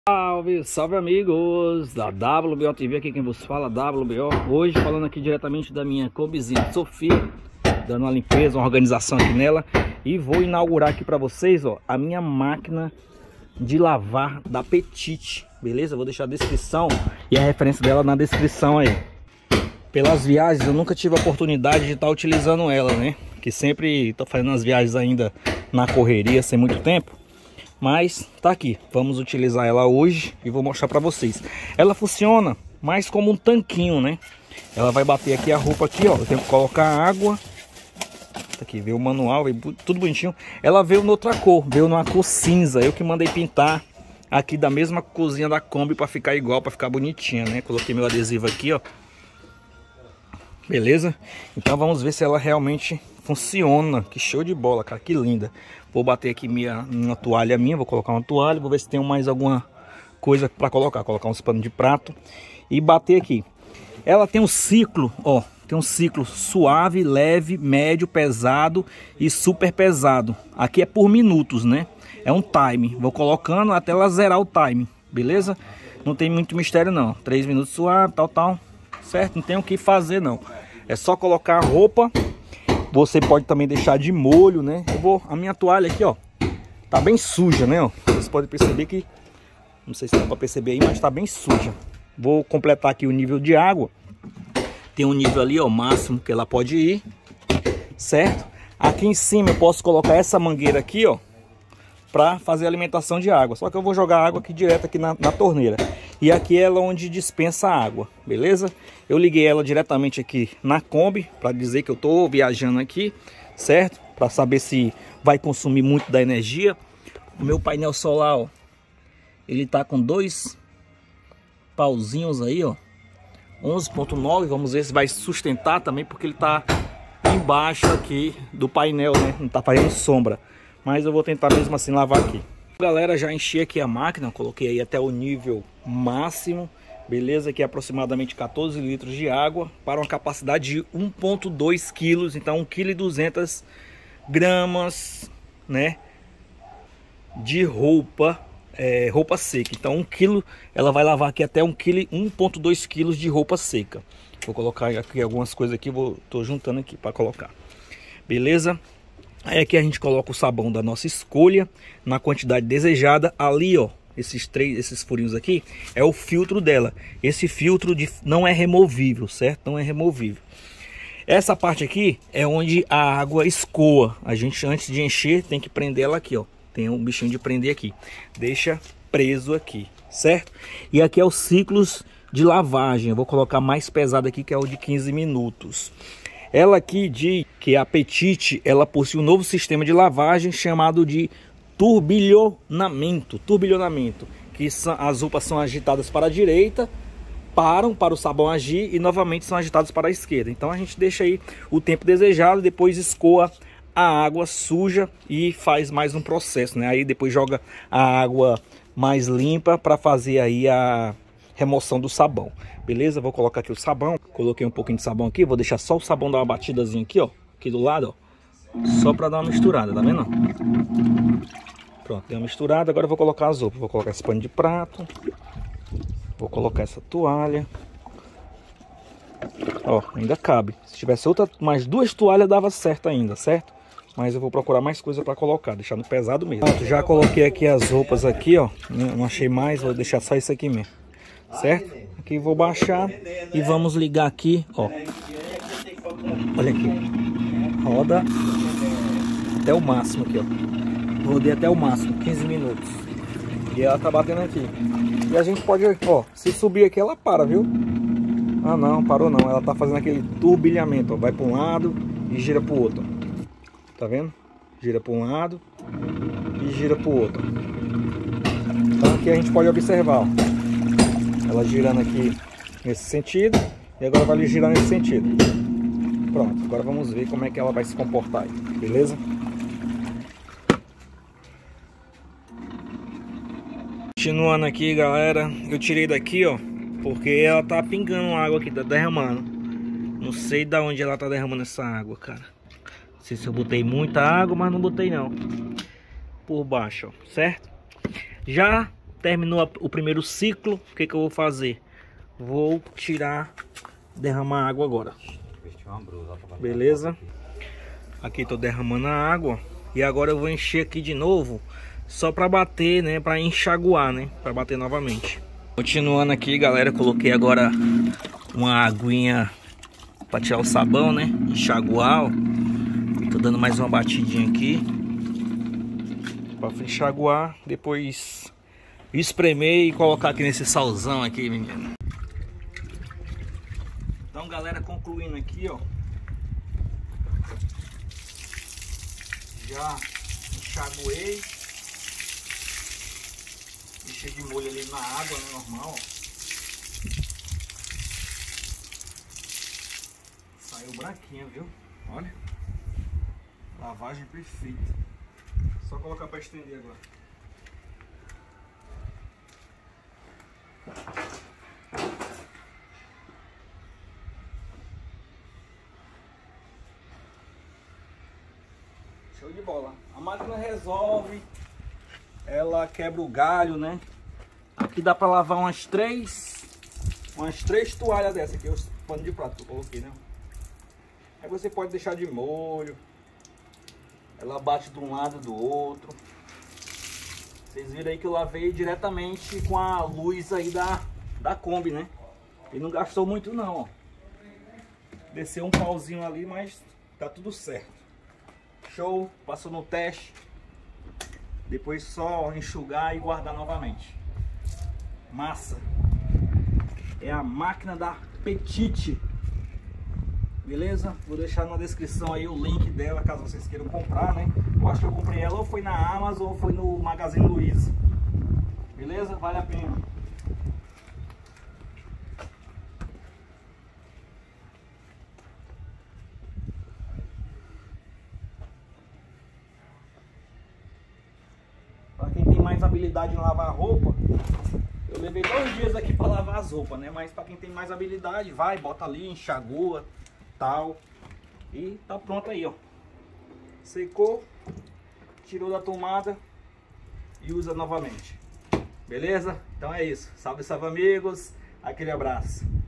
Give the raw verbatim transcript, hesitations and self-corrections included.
Salve, salve amigos da W B O T V, aqui quem vos fala, W B O. Hoje falando aqui diretamente da minha Kombizinha Sofia, dando uma limpeza, uma organização aqui nela. E vou inaugurar aqui para vocês, ó, a minha máquina de lavar da Petite, beleza? Vou deixar a descrição e a referência dela na descrição aí. Pelas viagens eu nunca tive a oportunidade de estar utilizando ela, né? Que sempre tô fazendo as viagens ainda na correria, sem muito tempo. Mas tá aqui, vamos utilizar ela hoje e vou mostrar para vocês. Ela funciona mais como um tanquinho, né? Ela vai bater aqui a roupa aqui, ó. Eu tenho que colocar água. Tá aqui, veio o manual, veio tudo bonitinho. Ela veio noutra cor, veio numa cor cinza. Eu que mandei pintar aqui da mesma cozinha da Kombi para ficar igual, para ficar bonitinha, né? Coloquei meu adesivo aqui, ó. Beleza? Então vamos ver se ela realmente funciona. Que show de bola, cara, que linda. Vou bater aqui minha, uma toalha minha, vou colocar uma toalha, vou ver se tem mais alguma coisa para colocar, colocar uns panos de prato e bater aqui. Ela tem um ciclo, ó, tem um ciclo suave, leve, médio, pesado e super pesado. Aqui é por minutos, né? É um time, vou colocando até ela zerar o time, beleza? Não tem muito mistério não, três minutos suave, tal, tal, certo? Não tem o que fazer não, é só colocar a roupa. Você pode também deixar de molho, né? Eu vou, a minha toalha aqui, ó, tá bem suja, né? Ó. Vocês podem perceber que, não sei se dá pra perceber aí, mas tá bem suja. Vou completar aqui o nível de água. Tem um nível ali, ó, máximo que ela pode ir, certo? Aqui em cima eu posso colocar essa mangueira aqui, ó, pra fazer a alimentação de água. Só que eu vou jogar água aqui direto aqui na, na torneira. E aqui é ela onde dispensa a água, beleza? Eu liguei ela diretamente aqui na Kombi para dizer que eu tô viajando aqui, certo? Para saber se vai consumir muito da energia. O meu painel solar, ó, ele tá com dois pauzinhos aí, ó, onze ponto nove. Vamos ver se vai sustentar também, porque ele tá embaixo aqui do painel, né? Não tá fazendo sombra. Mas eu vou tentar mesmo assim lavar aqui. Galera, já enchi aqui a máquina, coloquei aí até o nível máximo, beleza? Que é aproximadamente quatorze litros de água para uma capacidade de um ponto dois quilos, então um vírgula duzentos gramas, né, de roupa, é, roupa seca. Então um quilo, ela vai lavar aqui até um ponto dois quilos de roupa seca. Vou colocar aqui algumas coisas aqui, vou tô juntando aqui para colocar, beleza? Aí aqui a gente coloca o sabão da nossa escolha na quantidade desejada. Ali, ó, esses três, esses furinhos aqui é o filtro dela. Esse filtro de, não é removível, certo? Não é removível. Essa parte aqui é onde a água escoa. A gente, antes de encher, tem que prender ela aqui, ó. Tem um bichinho de prender aqui. Deixa preso aqui, certo? E aqui é os ciclos de lavagem. Eu vou colocar mais pesado aqui, que é o de quinze minutos. Ela aqui diz que a Petite, ela possui um novo sistema de lavagem chamado de turbilhonamento. Turbilhonamento, que são, as roupas são agitadas para a direita, param para o sabão agir e novamente são agitadas para a esquerda. Então a gente deixa aí o tempo desejado, depois escoa a água suja e faz mais um processo, né? Aí depois joga a água mais limpa para fazer aí a remoção do sabão, beleza? Vou colocar aqui o sabão, coloquei um pouquinho de sabão aqui, vou deixar só o sabão dar uma batidazinha aqui, ó, aqui do lado, ó, só para dar uma misturada, tá vendo? Pronto, deu uma misturada. Agora eu vou colocar as roupas, vou colocar esse pano de prato, vou colocar essa toalha, ó, ainda cabe. Se tivesse outra, mais duas toalhas dava certo ainda, certo? Mas eu vou procurar mais coisa para colocar, deixar no pesado mesmo. Pronto, já coloquei aqui as roupas aqui, ó, não achei mais, vou deixar só isso aqui mesmo. Certo? Aqui vou baixar e vamos ligar aqui, ó. Olha aqui. Roda até o máximo aqui, ó. Rodei até o máximo, quinze minutos. E ela tá batendo aqui. E a gente pode, ó, se subir aqui ela para, viu? Ah não, parou não. Ela tá fazendo aquele turbilhamento, ó. Vai para um lado e gira pro outro. Tá vendo? Gira para um lado e gira pro outro. Então aqui a gente pode observar, ó. Ela girando aqui nesse sentido e agora vai girar nesse sentido. Pronto, agora vamos ver como é que ela vai se comportar aí, beleza? Continuando aqui, galera, eu tirei daqui, ó, porque ela tá pingando água aqui, tá derramando. Não sei de onde ela tá derramando essa água, cara. Não sei se eu botei muita água, mas não botei não. Por baixo, ó, certo? Já terminou o primeiro ciclo, o que que eu vou fazer? Vou tirar, derramar água agora. Beleza? Aqui tô derramando a água. E agora eu vou encher aqui de novo, só para bater, né? Para enxaguar, né? Para bater novamente. Continuando aqui, galera, coloquei agora uma aguinha para tirar o sabão, né? Enxaguar, ó. Tô dando mais uma batidinha aqui para enxaguar, depois espremer e colocar aqui nesse salzão aqui, menino. Então, galera, concluindo aqui, ó, já enxaguei, deixei de molho ali na água, né, normal, ó. Saiu branquinha, viu? Olha, lavagem perfeita. Só colocar para estender agora. Show de bola. A máquina resolve. Ela quebra o galho, né? Aqui dá para lavar umas três, umas três toalhas dessa aqui, os panos de prato que eu coloquei, né? Aí você pode deixar de molho. Ela bate de um lado do outro. Vocês viram aí que eu lavei diretamente com a luz aí da, da Kombi, né? E não gastou muito não, ó. Desceu um pauzinho ali, mas tá tudo certo. Show, passou no teste. Depois só enxugar e guardar novamente. Massa. É a máquina da Petite. Beleza? Vou deixar na descrição aí o link dela, caso vocês queiram comprar, né? Eu acho que eu comprei ela ou foi na Amazon ou foi no Magazine Luiza. Beleza? Vale a pena. Para quem tem mais habilidade em lavar roupa, eu levei dois dias aqui para lavar as roupas, né? Mas para quem tem mais habilidade, vai, bota ali, enxagua, tal. E tá pronto aí, ó. Secou, tirou da tomada e usa novamente. Beleza? Então é isso. Salve, salve, amigos. Aquele abraço.